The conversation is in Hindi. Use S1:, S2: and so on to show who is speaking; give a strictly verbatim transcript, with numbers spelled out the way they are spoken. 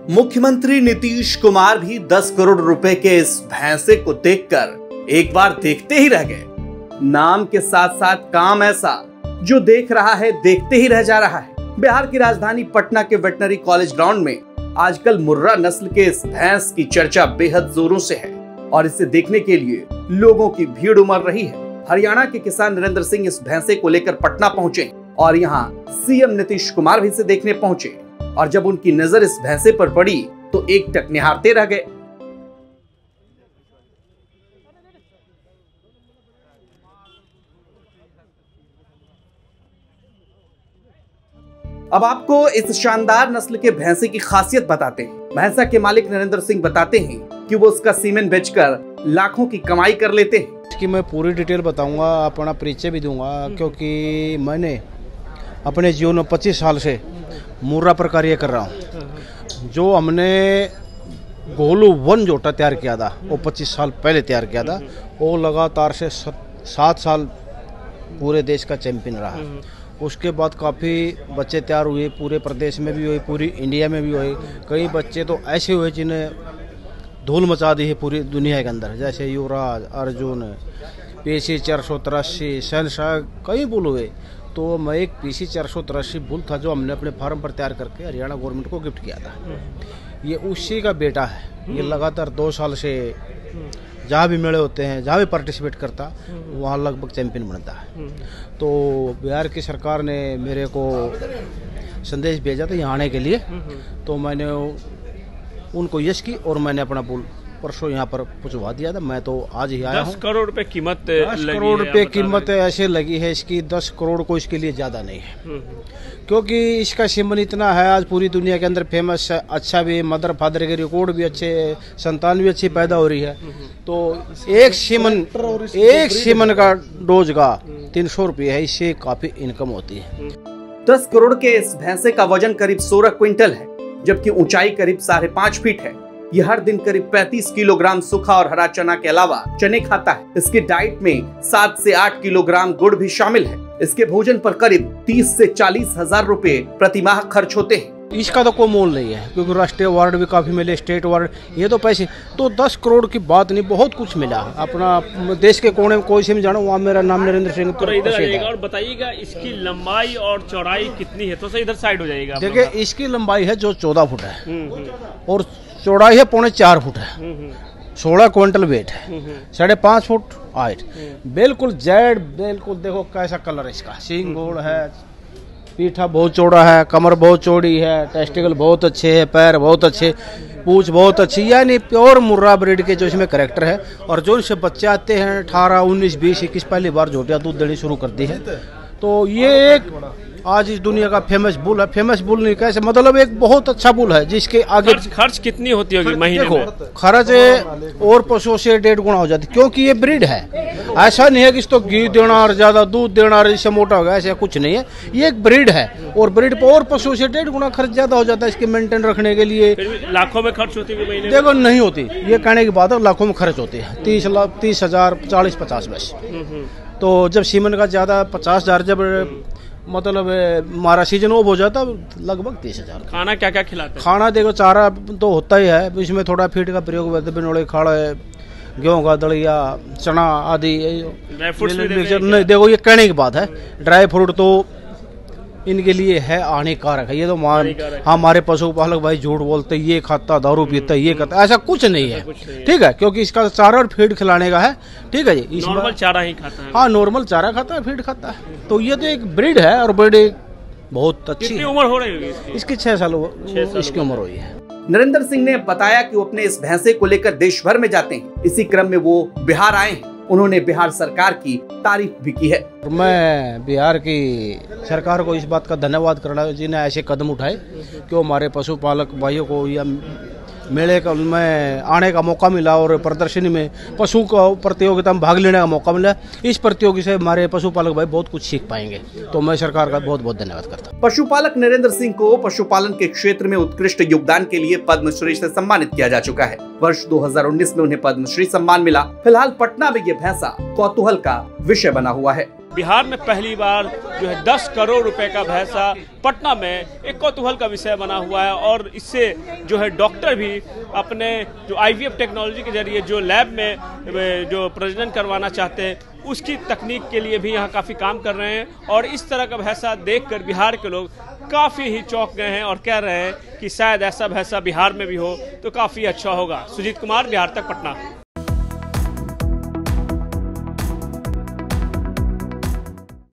S1: मुख्यमंत्री नीतीश कुमार भी दस करोड़ रुपए के इस भैंसे को देखकर एक बार देखते ही रह गए। नाम के साथ साथ काम ऐसा जो देख रहा है देखते ही रह जा रहा है। बिहार की राजधानी पटना के वेटनरी कॉलेज ग्राउंड में आजकल मुर्रा नस्ल के इस भैंस की चर्चा बेहद जोरों से है और इसे देखने के लिए लोगों की भीड़ उमड़ रही है। हरियाणा के किसान नरेंद्र सिंह इस भैंसे को लेकर पटना पहुंचे और यहाँ सीएम नीतीश कुमार भी इसे देखने पहुंचे और जब उनकी नजर इस भैंसे पर पड़ी तो एक टक निहारते रह गए। अब आपको इस शानदार नस्ल के भैंसे की खासियत बताते हैं। भैंसा के मालिक नरेंद्र सिंह बताते हैं कि वो उसका सीमेन बेचकर लाखों की कमाई कर लेते हैं।
S2: इसकी मैं पूरी डिटेल बताऊंगा, अपना परिचय भी दूंगा, क्योंकि मैंने अपने जीवन में पच्चीस साल से मुर्रा पर कार्य कर रहा हूँ। जो हमने गोलू वन जोटा तैयार किया था वो पच्चीस साल पहले तैयार किया था, वो लगातार से सात साल पूरे देश का चैंपियन रहा। उसके बाद काफ़ी बच्चे तैयार हुए, पूरे प्रदेश में भी हुए, पूरी इंडिया में भी हुए। कई बच्चे तो ऐसे हुए जिन्हें धूल मचा दी है पूरी दुनिया के अंदर, जैसे युवराज, अर्जुन, पीसी चार सौ तिरासी, शहनशाह, कई बुल हुए। तो मैं एक पीसी चार सौ तिरासी बुल था जो हमने अपने फार्म पर तैयार करके हरियाणा गवर्नमेंट को गिफ्ट किया था। ये उसी का बेटा है। ये लगातार दो साल से जहाँ भी मेले होते हैं, जहाँ भी पार्टिसिपेट करता, वहाँ लगभग चैंपियन बनता है। तो बिहार की सरकार ने मेरे को संदेश भेजा था यहाँ आने के लिए, तो मैंने उनको यश की और मैंने अपना बुल परसों यहाँ पर पहुँचवा दिया था। मैं तो आज ही आया हूँ।
S3: दस करोड़ रुपए कीमत
S2: दस करोड़ रुपए कीमत ऐसे लगी है इसकी, दस करोड़ को इसके लिए ज़्यादा नहीं है, क्योंकि इसका सीमन इतना है आज पूरी दुनिया के अंदर फेमस है। अच्छा भी, मदर फादर के रिकॉर्ड भी अच्छे, संतान भी अच्छी पैदा हो रही है। तो एक सीमन एक सीमन का डोज का तीन सौ रुपये है, इससे काफ़ी इनकम होती है।
S1: दस करोड़ के इस भैंसे का वजन करीब सोलह क्विंटल है, जबकि ऊंचाई करीब साढ़े पाँच फीट है। यह हर दिन करीब पैंतीस किलोग्राम सूखा और हरा चना के अलावा चने खाता है। इसकी डाइट में सात से आठ किलोग्राम गुड़ भी शामिल है। इसके भोजन पर करीब तीस से चालीस हजार रुपए प्रति माह खर्च होते हैं।
S2: इसका तो कोई मोल नहीं है, क्योंकि राष्ट्रीय अवार्ड भी काफी मिले, स्टेट अवार्ड, ये तो पैसे तो दस करोड़ की बात नहीं, बहुत कुछ मिला। अपना देश के कोने में कोई से भी जाना, वहाँ मेरा नाम नरेंद्र सिंह।
S3: तो इधर आइएगा और बताइएगा इसकी लंबाई और चौड़ाई कितनी है, तो सर इधर साइड हो जाएगा।
S2: देखिए इसकी लंबाई है जो चौदह फुट है और चौड़ाई है पौने चार फुट है, सोलह क्विंटल वेट है, साढ़े पाँच फुट हाइट, बिल्कुल जेड। बिल्कुल देखो कैसा कलर है इसका, सींग गोल है, पीठा बहुत चौड़ा है, कमर बहुत चौड़ी है, टेस्टिकल बहुत अच्छे है, पैर बहुत अच्छे, पूंछ बहुत अच्छी, यानी प्योर मुर्रा ब्रीड के जो इसमें करेक्टर है। और जो इनसे बच्चे आते हैं अठारह उन्नीस बीस इक्कीस पहली बार झोटियाँ दूध देनी शुरू करती है। तो ये एक आज इस दुनिया का फेमस बुल है। फेमस बुल नहीं कैसे, मतलब एक बहुत अच्छा बुल है जिसके आगे
S3: खर्च, खर्च कितनी होती होगी महीने में?
S2: खर्च और पशुओं से डेढ़ गुना हो जाती, क्योंकि ये ब्रीड है। ऐसा नहीं है कि इसको घी देना और ज्यादा दूध देना और इससे मोटा होगा, ऐसा कुछ नहीं है। ये एक ब्रीड है और ब्रीड पर और पशुओं से डेढ़ गुना खर्च ज्यादा हो जाता है इसके मेंटेन रखने के लिए।
S3: लाखों में खर्च होती है महीने?
S2: देखो नहीं होती, ये कहने की बात है, लाखों में खर्च होती है। तीस लाख तीस हजार चालीस पचास बस। तो जब सीमन का ज्यादा पचास हजार जब मतलब हमारा सीजन ऑफ हो जाता लगभग तीस हजार।
S3: खाना क्या क्या खिलाते हैं?
S2: खाना देखो चारा तो होता ही है, इसमें थोड़ा फीड का प्रयोग बिनोड़े, खाड़ा, गेहूं का दलिया, चना आदि।
S3: ड्राई फ्रूट्स
S2: नहीं, देखो ये कहने की बात है, ड्राई फ्रूट तो इनके लिए है हानिकारक है। ये तो मान हमारे पशुपालक भाई झूठ बोलते, ये खाता, दारू पीता, ये खाता, ऐसा कुछ नहीं है, ठीक है, क्योंकि इसका चारा और फीड खिलाने का है, ठीक है जी।
S3: नॉर्मल चारा ही खाता है?
S2: हाँ, नॉर्मल चारा खाता है, फीड खाता है। तो ये तो एक ब्रीड है और ब्रीड बहुत अच्छी है।
S3: उम्र हो रही होगी इसकी?
S2: इसकी छह साल इसकी उम्र हुई है।
S1: नरेंद्र सिंह ने बताया कि वो अपने इस भैंसे को लेकर देश भर में जाते हैं। इसी क्रम में वो बिहार आए हैं। उन्होंने बिहार सरकार की तारीफ भी की है।
S2: मैं बिहार की सरकार को इस बात का धन्यवाद करना जिन्हें ऐसे कदम उठाए कि वो हमारे पशुपालक भाइयों को या मेले का में आने का मौका मिला और प्रदर्शनी में पशु का प्रतियोगिता में भाग लेने का मौका मिला। इस प्रतियोगिता से हमारे पशुपालक भाई बहुत कुछ सीख पाएंगे। तो मैं सरकार का बहुत बहुत धन्यवाद करता हूँ।
S1: पशुपालक नरेंद्र सिंह को पशुपालन के क्षेत्र में उत्कृष्ट योगदान के लिए पद्मश्री से सम्मानित किया जा चुका है। वर्ष दो हज़ार उन्नीस में उन्हें पद्मश्री सम्मान मिला। फिलहाल पटना में ये भैंसा कौतूहल का विषय बना हुआ है।
S3: बिहार में पहली बार जो है दस करोड़ रुपए का भैंसा पटना में एक कौतूहल का विषय बना हुआ है। और इससे जो है डॉक्टर भी अपने जो आईवीएफ टेक्नोलॉजी के जरिए जो लैब में जो प्रजनन करवाना चाहते हैं उसकी तकनीक के लिए भी यहाँ काफ़ी काम कर रहे हैं। और इस तरह का भैंसा देखकर बिहार के लोग काफ़ी ही चौंक गए हैं और कह रहे हैं कि शायद ऐसा भैंसा बिहार में भी हो तो काफ़ी अच्छा होगा। सुजीत कुमार, बिहार तक, पटना।